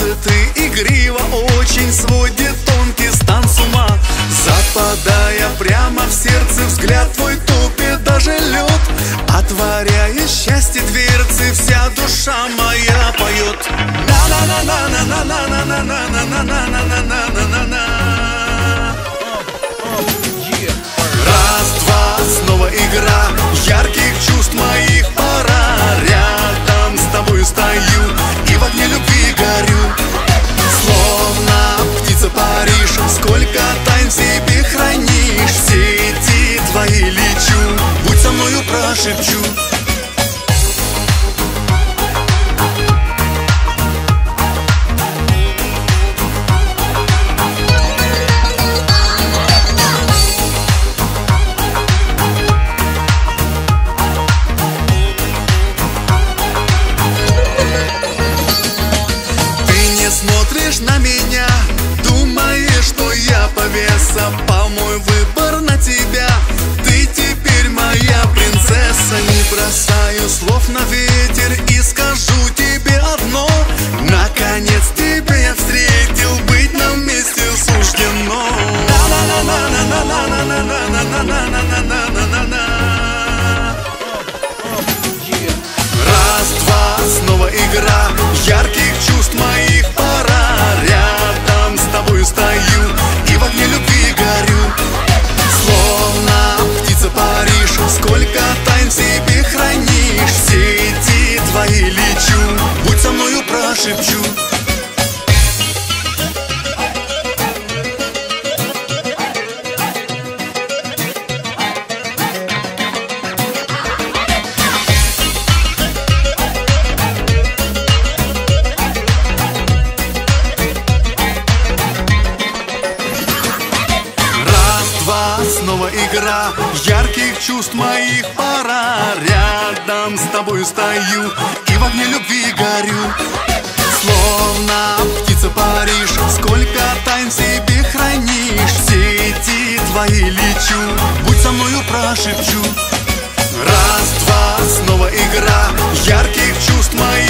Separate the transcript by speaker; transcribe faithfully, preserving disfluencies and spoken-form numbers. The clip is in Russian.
Speaker 1: Танцы ты игриво очень сводит тонкий стан с ума, западая прямо в сердце, взгляд твой топит даже лед. Отворяя счастье дверцы, вся душа моя поет. На-на-на-на-на-на-на-на-на-на-на-на-на-на-на-на. Раз, два, снова игра ярких чувств моих пора. Рядом с тобой стою и в огне любви горю. Словно птица Париж, сколько тайн в себе хранишь. В сети твои лечу, будь со мною, прошепчу. Смотришь на меня, думаешь, что я повеса. Пал мой выбор на тебя, ты теперь моя принцесса. Не бросаю слов на ветер и скажу тебе одно: наконец тебя я встретил, быть нам вместе суждено. Раз, два, снова игра ярких чувств моих пора. Рядом с тобой стою и в огне любви горю. Словно птица Париж, сколько тайн в себе хранишь. В сети твои лечу, будь со мною, прошепчу. Снова игра ярких чувств моих пора. Рядом с тобой стою и в огне любви горю. Словно птица Париж, сколько тайн в себе хранишь. В сети твои лечу, будь со мною, прошепчу. Раз, два, снова игра ярких чувств моих